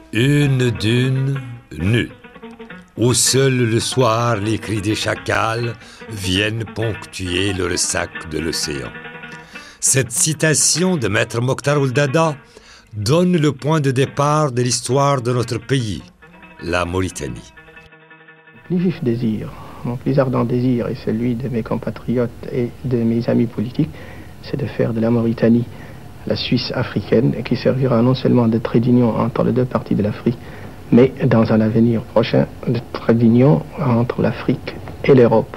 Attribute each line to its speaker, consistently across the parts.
Speaker 1: Une dune nue, où seul le soir les cris des chacals viennent ponctuer le ressac de l'océan. Cette citation de Maître Mokhtar Ould Daddah donne le point de départ de l'histoire de notre pays, la Mauritanie.
Speaker 2: Les vifs désirs, mon plus ardent désir et celui de mes compatriotes et de mes amis politiques, c'est de faire de la Mauritanie la Suisse africaine, qui servira non seulement de trait d'union entre les deux parties de l'Afrique, mais dans un avenir prochain, de trait d'union entre l'Afrique et l'Europe.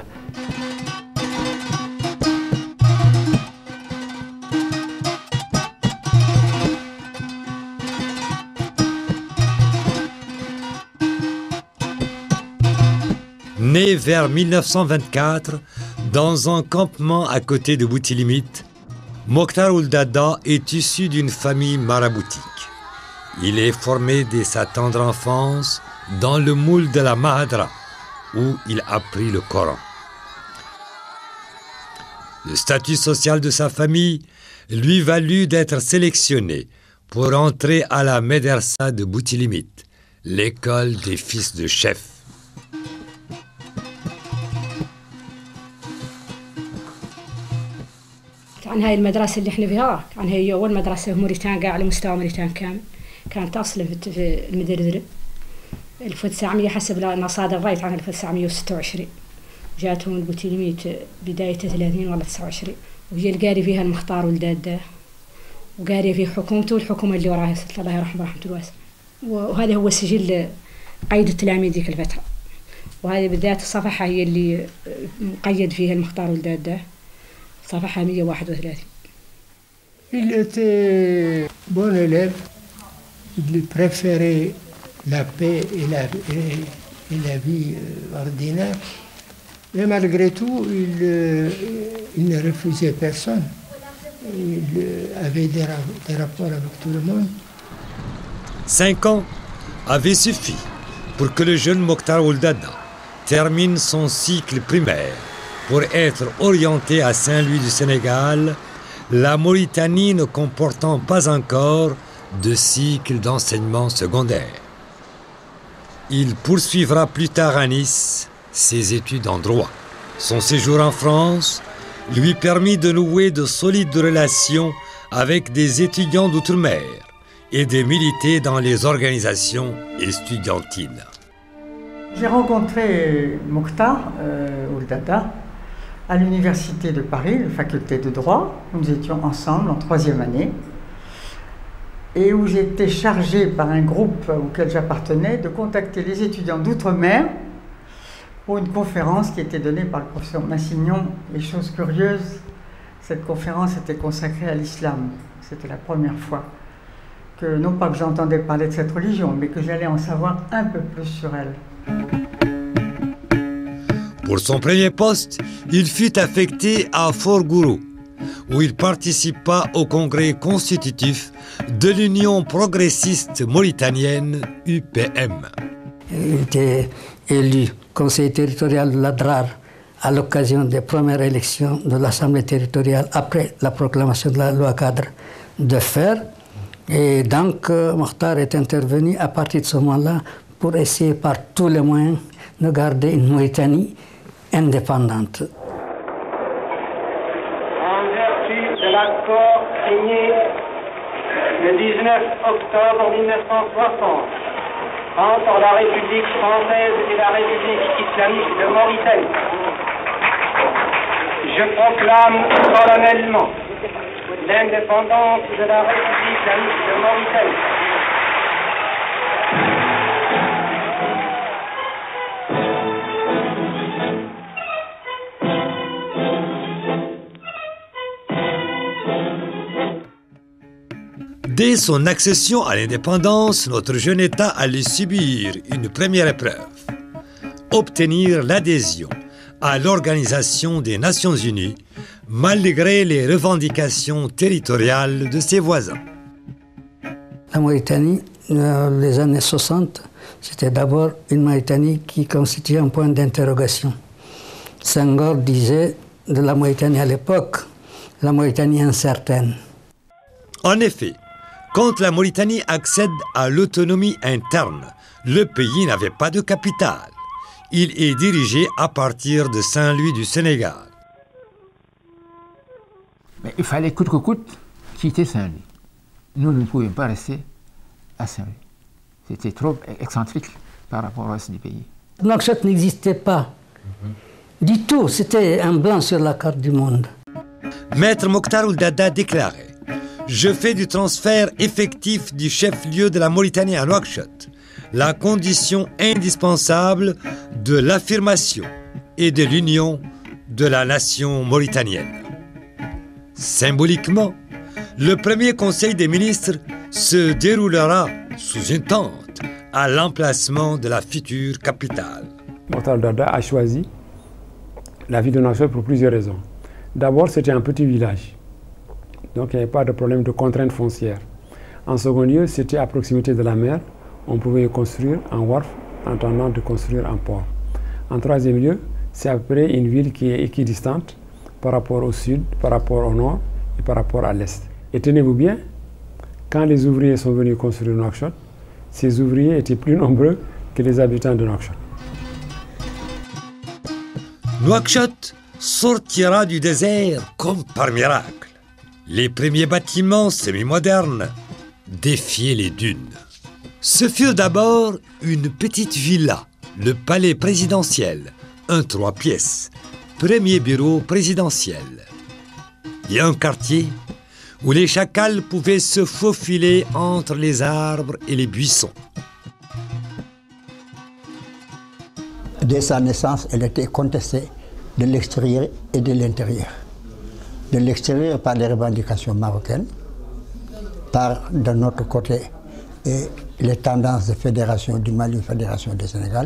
Speaker 1: Né vers 1924 dans un campement à côté de Boutilimite, Mokhtar Ould Daddah est issu d'une famille maraboutique. Il est formé dès sa tendre enfance dans le moule de la Mahadra, où il apprit le Coran. Le statut social de sa famille lui valut d'être sélectionné pour entrer à la Médersa de Boutilimite, l'école des fils de chefs.
Speaker 3: كان هاي المدرسة اللي احنا فيها كان هي أول مدرسة في موريتان على مستوى موريتان كامل. كانت أصلا في المدردرة 1900 حسب المصادر الرايت عن 1926. جاتهم البوتيليميت بداية 30 ولا 29. وهي القاري فيها المختار ولد داداه وقاري في حكومته والحكومة اللي وراها الله يرحمه رحمة الواسعة. وهذا هو سجل قيد التلاميذ ذيك الفترة. وهذه بالذات الصفحة هي اللي مقيد فيها المختار ولد داداه. صفحة 131.
Speaker 4: Il était bon élève, il préférait la paix et la vie ordinaire, mais malgré tout, il ne refusait personne. Il avait des rapports avec tout le monde.
Speaker 1: 5 ans avaient suffi pour que le jeune Mokhtar Ould Daddah termine son cycle primaire. Pour être orienté à Saint-Louis du Sénégal, la Mauritanie ne comportant pas encore de cycle d'enseignement secondaire. Il poursuivra plus tard à Nice ses études en droit. Son séjour en France lui permit de nouer de solides relations avec des étudiants d'outre-mer et de militer dans les organisations estudiantines.
Speaker 5: J'ai rencontré Mokhtar Ould Daddah à l'université de Paris, la faculté de droit. Nous étions ensemble en 3e année et où j'étais chargé par un groupe auquel j'appartenais de contacter les étudiants d'outre-mer pour une conférence qui était donnée par le professeur Massignon. Et chose curieuse, cette conférence était consacrée à l'islam. C'était la première fois que, non pas que j'entendais parler de cette religion, mais que j'allais en savoir un peu plus sur elle.
Speaker 1: Pour son premier poste, il fut affecté à Fort Gourou, où il participa au congrès constitutif de l'Union progressiste mauritanienne, UPM.
Speaker 6: Il était élu conseiller territorial de l'Adrar à l'occasion des premières élections de l'Assemblée territoriale après la proclamation de la loi cadre de fer. Et donc, Mokhtar est intervenu à partir de ce moment-là pour essayer par tous les moyens de garder une Mauritanie indépendante.
Speaker 7: En vertu de l'accord signé le 19 octobre 1960 entre la République française et la République islamique de Mauritanie, je proclame solennellement l'indépendance de la République islamique de Mauritanie.
Speaker 1: Dès son accession à l'indépendance, notre jeune État allait subir une première épreuve, obtenir l'adhésion à l'Organisation des Nations Unies, malgré les revendications territoriales de ses voisins.
Speaker 6: La Mauritanie, dans les années 60, c'était d'abord une Mauritanie qui constituait un point d'interrogation. Senghor disait de la Mauritanie à l'époque, la Mauritanie incertaine.
Speaker 1: En effet, Quand la Mauritanie accède à l'autonomie interne, le pays n'avait pas de capitale. Il est dirigé à partir de Saint-Louis du Sénégal.
Speaker 8: Mais il fallait coûte que coûte quitter Saint-Louis. Nous ne pouvions pas rester à Saint-Louis. C'était trop excentrique par rapport au reste du pays.
Speaker 6: Nouakchott n'existait pas du tout. C'était un blanc sur la carte du monde.
Speaker 1: Maître Mokhtar Ould Daddah déclarait « Je fais du transfert effectif du chef-lieu de la Mauritanie à Nouakchott la condition indispensable de l'affirmation et de l'union de la nation mauritanienne. » Symboliquement, le premier conseil des ministres se déroulera sous une tente à l'emplacement de la future capitale.
Speaker 9: Mokhtar Ould Daddah a choisi la ville de Nouakchott pour plusieurs raisons. D'abord, c'était un petit village, donc il n'y avait pas de problème de contraintes foncières. En second lieu, c'était à proximité de la mer, on pouvait y construire un wharf en attendant de construire un port. En troisième lieu, c'est à peu près une ville qui est équidistante par rapport au sud, par rapport au nord et par rapport à l'est. Et tenez-vous bien, quand les ouvriers sont venus construire Nouakchott, ces ouvriers étaient plus nombreux que les habitants de Nouakchott.
Speaker 1: Nouakchott sortira du désert comme par miracle. Les premiers bâtiments semi-modernes défiaient les dunes. Ce fut d'abord une petite villa, le palais présidentiel, un 3 pièces, premier bureau présidentiel. Et un quartier où les chacals pouvaient se faufiler entre les arbres et les buissons.
Speaker 10: Dès sa naissance, elle était contestée de l'extérieur et de l'intérieur. De l'extérieur par les revendications marocaines, par de notre côté et les tendances de fédération du Mali, fédération du Sénégal.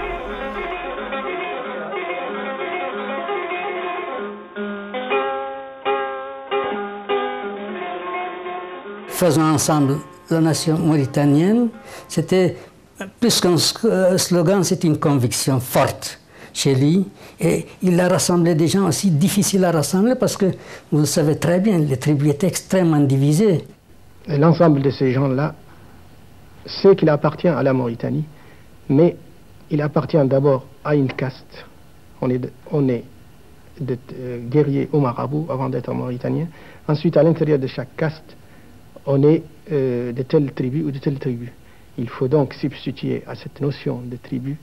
Speaker 6: Faisons ensemble la nation mauritanienne, c'était plus qu'un slogan, c'est une conviction forte chez lui. Et il a rassemblé des gens aussi difficiles à rassembler parce que, vous le savez très bien, les tribus étaient extrêmement divisées.
Speaker 2: L'ensemble de ces gens-là sait qu'il appartient à la Mauritanie, mais il appartient d'abord à une caste. On est guerrier ou marabout avant d'être mauritanien. Ensuite, à l'intérieur de chaque caste, on est de telle tribu ou de telle tribu. Il faut donc substituer à cette notion de tribu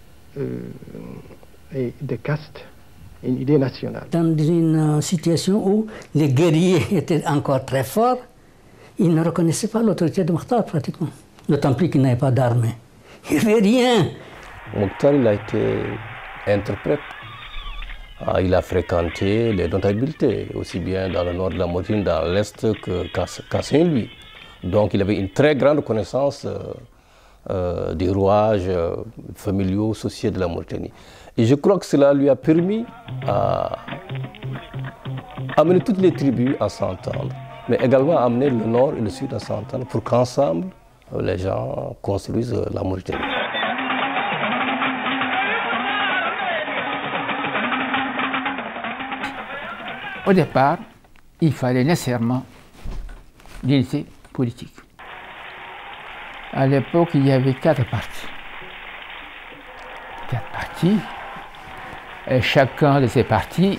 Speaker 2: et de caste une idée nationale.
Speaker 6: Dans une situation où les guerriers étaient encore très forts, ils ne reconnaissaient pas l'autorité de Mokhtar pratiquement. D'autant plus qu'il n'avait pas d'armée. Il n'y avait rien.
Speaker 11: Mokhtar, il a été interprète. Il a fréquenté les notabilités, aussi bien dans le nord de la Mauritanie, dans l'est qu'à Saint-Louis. Donc il avait une très grande connaissance des rouages familiaux, sociaux de la Mauritanie. Et je crois que cela lui a permis d'amener toutes les tribus à s'entendre, mais également amener le nord et le sud à s'entendre pour qu'ensemble, les gens construisent la Mauritanie.
Speaker 8: Au départ, il fallait nécessairement l'unité politique. À l'époque, il y avait 4 partis. 4 partis. Et chacun de ces partis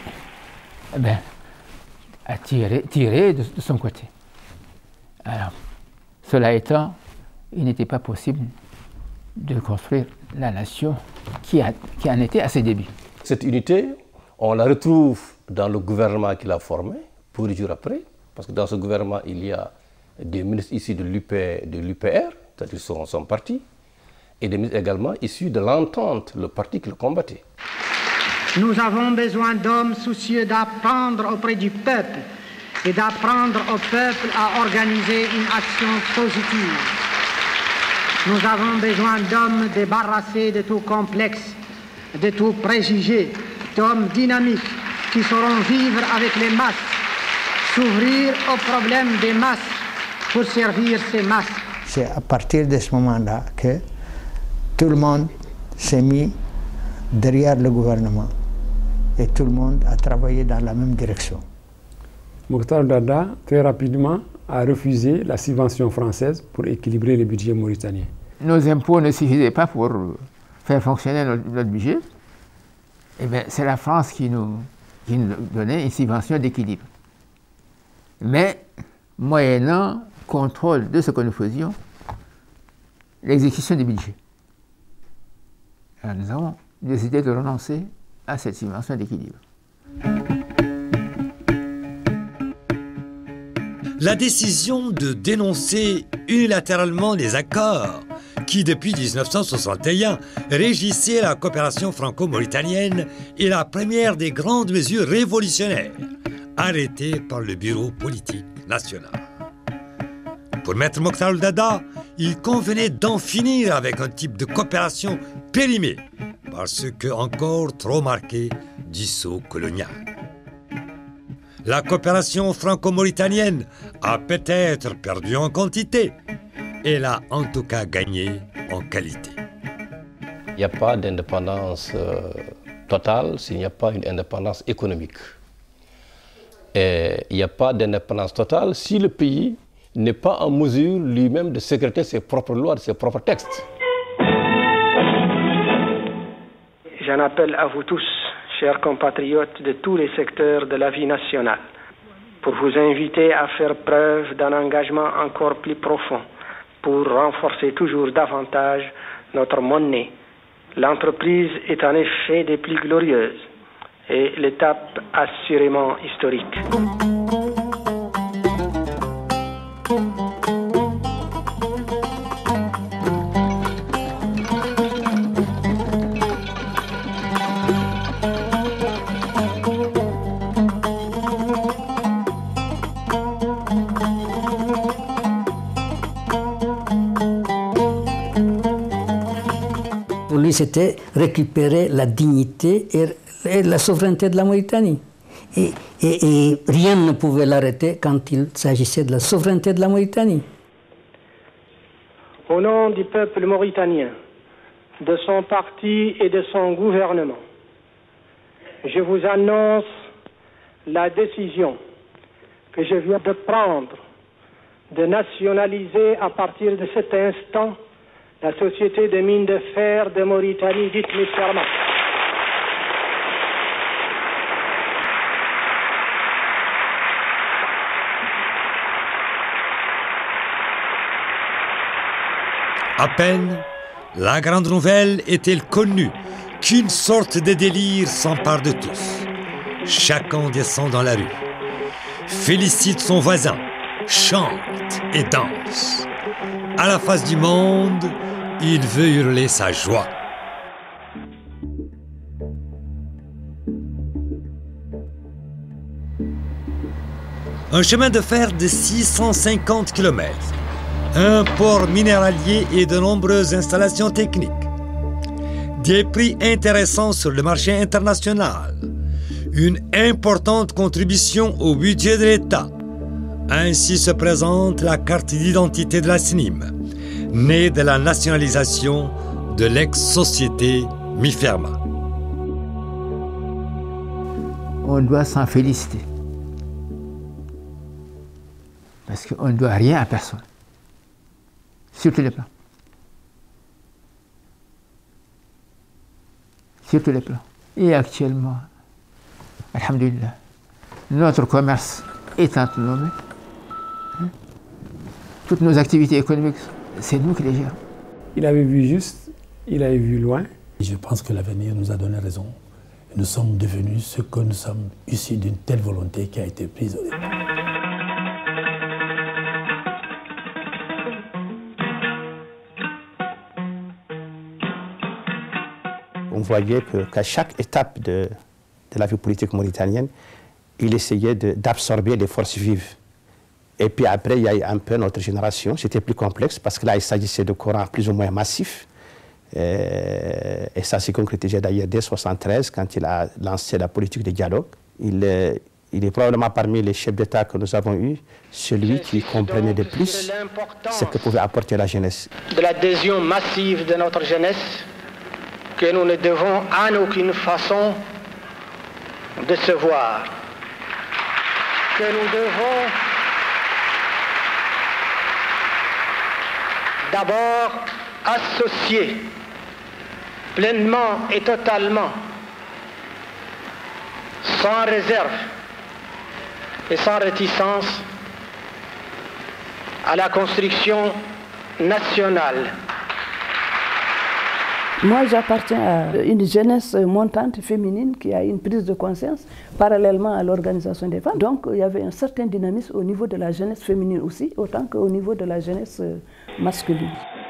Speaker 8: a tiré de son côté. Alors, cela étant, il n'était pas possible de construire la nation qui en était à ses débuts.
Speaker 11: Cette unité, on la retrouve dans le gouvernement qu'il a formé, peu de jours après, parce que dans ce gouvernement, il y a des ministres issus de l'UPR, c'est-à-dire son parti, et des ministres également issus de l'entente, le parti qui le combattait.
Speaker 12: Nous avons besoin d'hommes soucieux d'apprendre auprès du peuple et d'apprendre au peuple à organiser une action positive. Nous avons besoin d'hommes débarrassés de tout complexe, de tout préjugé, d'hommes dynamiques qui sauront vivre avec les masses, s'ouvrir aux problèmes des masses pour servir ces masses.
Speaker 10: C'est à partir de ce moment-là que tout le monde s'est mis derrière le gouvernement et tout le monde a travaillé dans la même direction.
Speaker 9: Mokhtar Ould Daddah, très rapidement, a refusé la subvention française pour équilibrer le budget mauritanien.
Speaker 8: Nos impôts ne suffisaient pas pour faire fonctionner notre budget. Eh bien, c'est la France qui nous donnait une subvention d'équilibre. Mais, moyennant contrôle de ce que nous faisions, l'exécution du budget. Alors, nous avons décidé de renoncer à cette subvention d'équilibre.
Speaker 1: La décision de dénoncer unilatéralement les accords qui, depuis 1961, régissaient la coopération franco-mauritanienne est la première des grandes mesures révolutionnaires arrêtées par le bureau politique national. Pour Maître Mokhtar Ould Daddah, il convenait d'en finir avec un type de coopération périmée par ce que encore trop marqué du sceau colonial. La coopération franco-mauritanienne a peut-être perdu en quantité, elle a en tout cas gagné en qualité.
Speaker 11: Il n'y a pas d'indépendance totale s'il n'y a pas une indépendance économique. Et il n'y a pas d'indépendance totale si le pays n'est pas en mesure lui-même de sécréter ses propres lois, ses propres textes.
Speaker 12: J'en appelle à vous tous, chers compatriotes de tous les secteurs de la vie nationale, pour vous inviter à faire preuve d'un engagement encore plus profond pour renforcer toujours davantage notre monnaie. L'entreprise est en effet des plus glorieuses et l'étape assurément historique.
Speaker 6: Pour lui, c'était récupérer la dignité et la souveraineté de la Mauritanie. Et rien ne pouvait l'arrêter quand il s'agissait de la souveraineté de la Mauritanie.
Speaker 12: Au nom du peuple mauritanien, de son parti et de son gouvernement, je vous annonce la décision que je viens de prendre de nationaliser à partir de cet instant la société de mines de fer de Mauritanie, dite MIFERMA.
Speaker 1: À peine la grande nouvelle est-elle connue qu'une sorte de délire s'empare de tous. Chacun descend dans la rue, félicite son voisin, chante et danse. À la face du monde, il veut hurler sa joie. Un chemin de fer de 650 km, un port minéralier et de nombreuses installations techniques, des prix intéressants sur le marché international, une importante contribution au budget de l'État. Ainsi se présente la carte d'identité de la SNIM, née de la nationalisation de l'ex-société MIFERMA.
Speaker 8: On doit s'en féliciter. Parce qu'on ne doit rien à personne. Sur tous les plans. Sur tous les plans. Et actuellement, alhamdulillah, notre commerce est autonome. Toutes nos activités économiques, c'est nous qui les gérons.
Speaker 9: Il avait vu juste, il avait vu loin.
Speaker 13: Je pense que l'avenir nous a donné raison. Nous sommes devenus ce que nous sommes, issus d'une telle volonté qui a été prise au début.
Speaker 14: On voyait qu'à chaque étape de la vie politique mauritanienne, il essayait d'absorber les forces vives. Et puis après, il y a eu un peu notre génération, c'était plus complexe parce que là, il s'agissait de courants plus ou moins massifs. Et ça s'est concrétisé d'ailleurs dès 1973, quand il a lancé la politique de dialogue. Il est probablement parmi les chefs d'État que nous avons eus, celui qui comprenait le plus ce que pouvait apporter la jeunesse.
Speaker 12: De l'adhésion massive de notre jeunesse, que nous ne devons en aucune façon décevoir, que nous devons d'abord associer pleinement et totalement, sans réserve et sans réticence, à la construction nationale.
Speaker 15: Moi, j'appartiens à une jeunesse montante féminine qui a une prise de conscience parallèlement à l'organisation des femmes. Donc, il y avait un certain dynamisme au niveau de la jeunesse féminine aussi, autant qu'au niveau de la jeunesse masculine.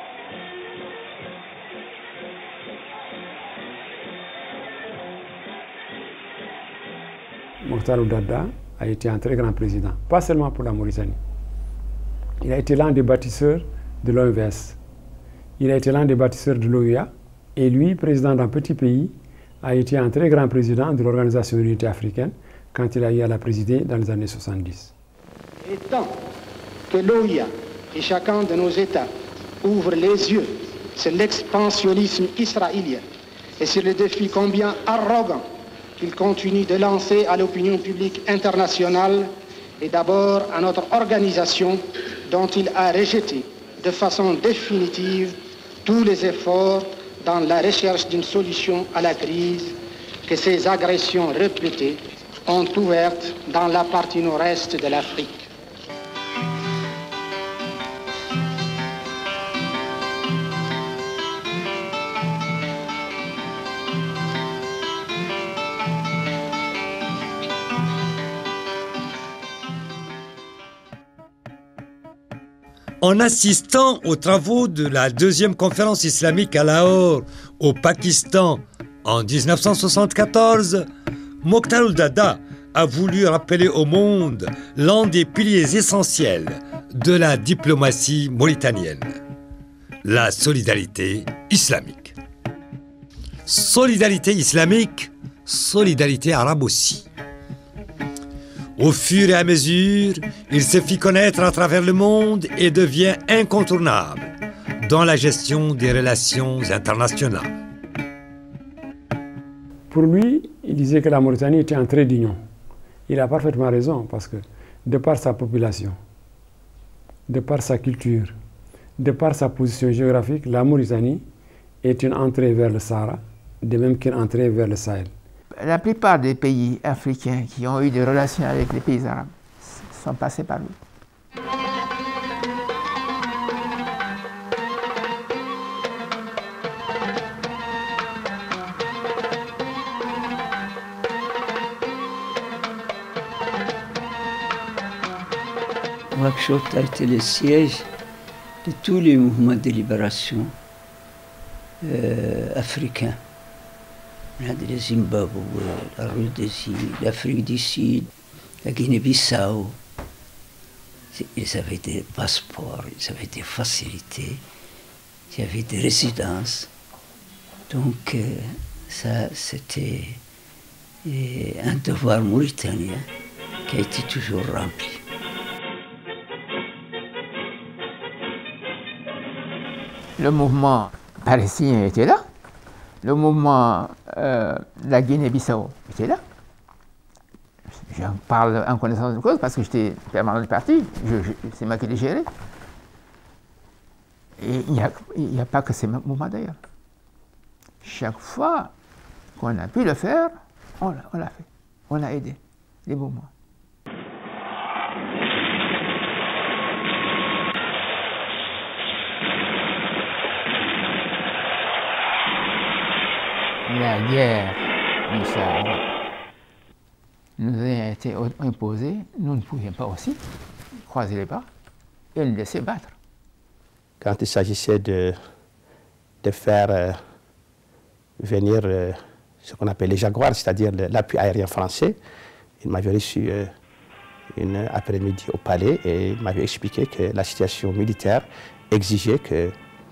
Speaker 9: Mokhtar Ould Daddah a été un très grand président, pas seulement pour la Mauritanie. Il a été l'un des bâtisseurs de l'OMVS. Il a été l'un des bâtisseurs de l'OUA. Et lui, président d'un petit pays, a été un très grand président de l'Organisation de l'Unité africaine quand il a eu à la présider dans les années 70.
Speaker 12: Et tant que l'OUA et chacun de nos États ouvrent les yeux sur l'expansionnisme israélien et sur le défi combien arrogant qu'il continue de lancer à l'opinion publique internationale et d'abord à notre organisation dont il a rejeté de façon définitive tous les efforts dans la recherche d'une solution à la crise que ces agressions répétées ont ouverte dans la partie nord-est de l'Afrique.
Speaker 1: En assistant aux travaux de la deuxième conférence islamique à Lahore, au Pakistan, en 1974, Mokhtar Ould Daddah a voulu rappeler au monde l'un des piliers essentiels de la diplomatie mauritanienne, la solidarité islamique. Solidarité islamique, solidarité arabe aussi. Au fur et à mesure, il se fit connaître à travers le monde et devient incontournable dans la gestion des relations internationales.
Speaker 9: Pour lui, il disait que la Mauritanie était un trait d'union. Il a parfaitement raison parce que, de par sa population, de par sa culture, de par sa position géographique, la Mauritanie est une entrée vers le Sahara, de même qu'une entrée vers le Sahel.
Speaker 8: La plupart des pays africains qui ont eu des relations avec les pays arabes sont passés par lui.
Speaker 6: Nouakchott a été le siège de tous les mouvements de libération africains. Le Zimbabwe, la Rhodésie, l'Afrique du Sud, la Guinée-Bissau. Ils avaient des passeports, ils avaient des facilités, il y avait des résidences. Donc ça, c'était un devoir mauritanien qui a été toujours rempli.
Speaker 8: Le mouvement palestinien était là. Le mouvement de la Guinée-Bissau était là. J'en parle en connaissance de cause parce que j'étais permanent du parti, c'est moi qui l'ai géré. Et il n'y a pas que ces mouvements d'ailleurs. Chaque fois qu'on a pu le faire, on l'a fait. On a aidé les mouvements. La guerre du Sahara nous a été imposée, nous ne pouvions pas aussi croiser les bras et nous laisser battre.
Speaker 14: Quand il s'agissait de faire venir ce qu'on appelle les Jaguars, c'est-à-dire l'appui aérien français, il m'avait reçu une après-midi au palais et il m'avait expliqué que la situation militaire exigeait que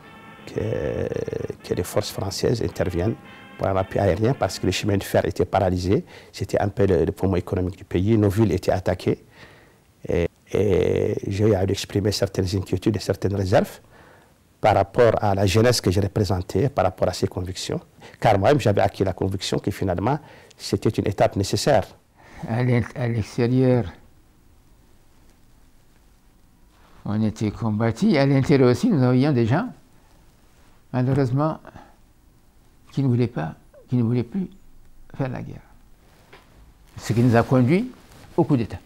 Speaker 14: les forces françaises interviennent pour un appui aérien parce que le chemin de fer était paralysé, c'était un peu le poumon économique du pays, nos villes étaient attaquées et j'ai eu à exprimer certaines inquiétudes et certaines réserves par rapport à la jeunesse que j'ai représentée, par rapport à ses convictions, car moi-même j'avais acquis la conviction que finalement c'était une étape nécessaire.
Speaker 8: À l'extérieur, On était combattus. À l'intérieur aussi, nous avions des gens, malheureusement, qui ne voulaient plus faire la guerre. Ce qui nous a conduit au coup d'État.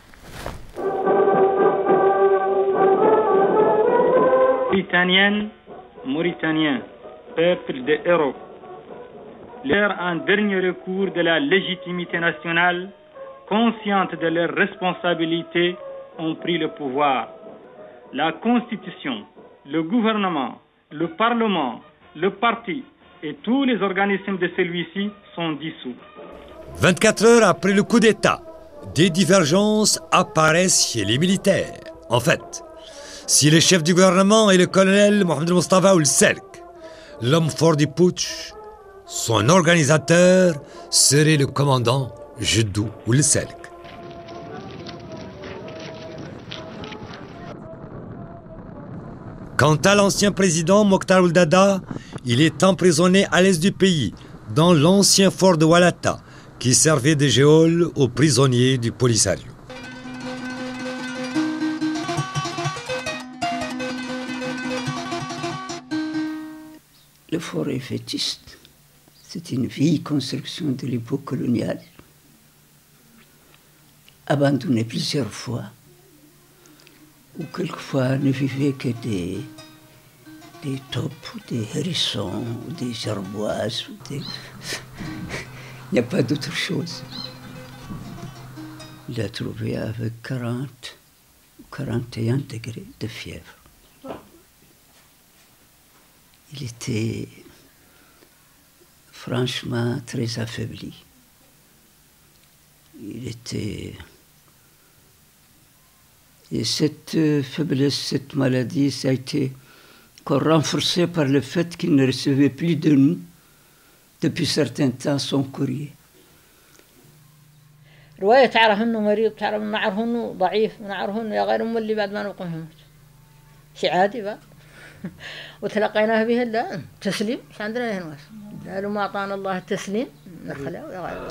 Speaker 16: Mauritaniennes, Mauritaniens, peuple de héros, leur en dernier recours de la légitimité nationale, conscientes de leurs responsabilités, ont pris le pouvoir. La Constitution, le gouvernement, le Parlement, le parti et tous les organismes de celui-ci sont dissous.
Speaker 1: 24 heures après le coup d'État, des divergences apparaissent chez les militaires. En fait, si le chef du gouvernement est le colonel Mohamed Mustafa Ould Selk, l'homme fort du putsch, son organisateur serait le commandant Jeddu Ould Selk. Quant à l'ancien président Mokhtar Ould Daddah, il est emprisonné à l'est du pays, dans l'ancien fort de Walata, qui servait de geôle aux prisonniers du Polisario.
Speaker 6: Le fort est vétuste. C'est une vieille construction de l'époque coloniale, abandonnée plusieurs fois, où quelquefois ne vivaient que des taupes, des hérissons, des gerboises, il n'y a pas d'autre chose. Il a trouvé avec 40 ou 41 degrés de fièvre. Il était franchement très affaibli. Et cette faiblesse, cette maladie, ça a été encore renforcée par le fait qu'il ne recevait plus de nous, depuis certains temps, son courrier.
Speaker 17: رواية تعرف إنه مريض، تعرف إنه نعرف إنه ضعيف، نعرف إنه يا غير مولي بعد ما نقوم يموت. شيء عادي بقى. وتلقيناه به الآن تسليم، مش عندنا هنا قالوا ما أعطانا الله التسليم نخلاه ولا غير.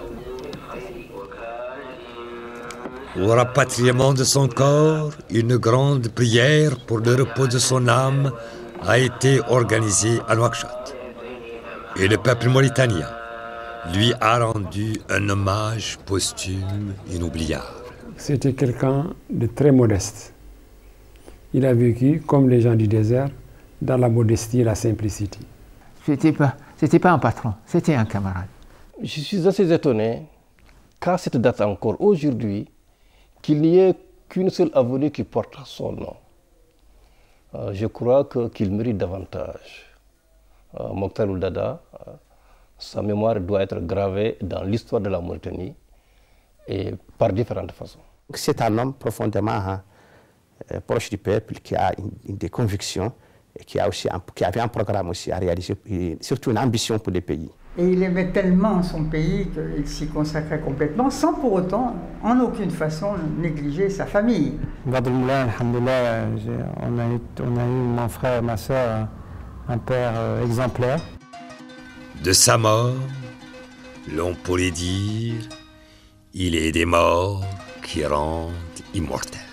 Speaker 1: Au rapatriement de son corps, une grande prière pour le repos de son âme a été organisée à Nouakchott. Et le peuple mauritanien lui a rendu un hommage posthume inoubliable.
Speaker 9: C'était quelqu'un de très modeste. Il a vécu, comme les gens du désert, dans la modestie et la simplicité.
Speaker 8: C'était pas un patron, c'était un camarade.
Speaker 11: Je suis assez étonné qu'à cette date encore aujourd'hui, qu'il n'y ait qu'une seule avenue qui porte son nom. Je crois qu'il mérite davantage. Mokhtar Ould Daddah, sa mémoire doit être gravée dans l'histoire de la Mauritanie et par différentes façons.
Speaker 14: C'est un homme profondément proche du peuple, qui a des convictions et qui avait un programme aussi à réaliser, et surtout une ambition pour le pays.
Speaker 5: Et il aimait tellement son pays qu'il s'y consacrait complètement, sans pour autant, en aucune façon, négliger sa famille.
Speaker 18: Alhamdoulilah, on a eu mon frère, ma soeur, un père exemplaire.
Speaker 1: De sa mort, l'on pourrait dire, il est des morts qui rendent immortels.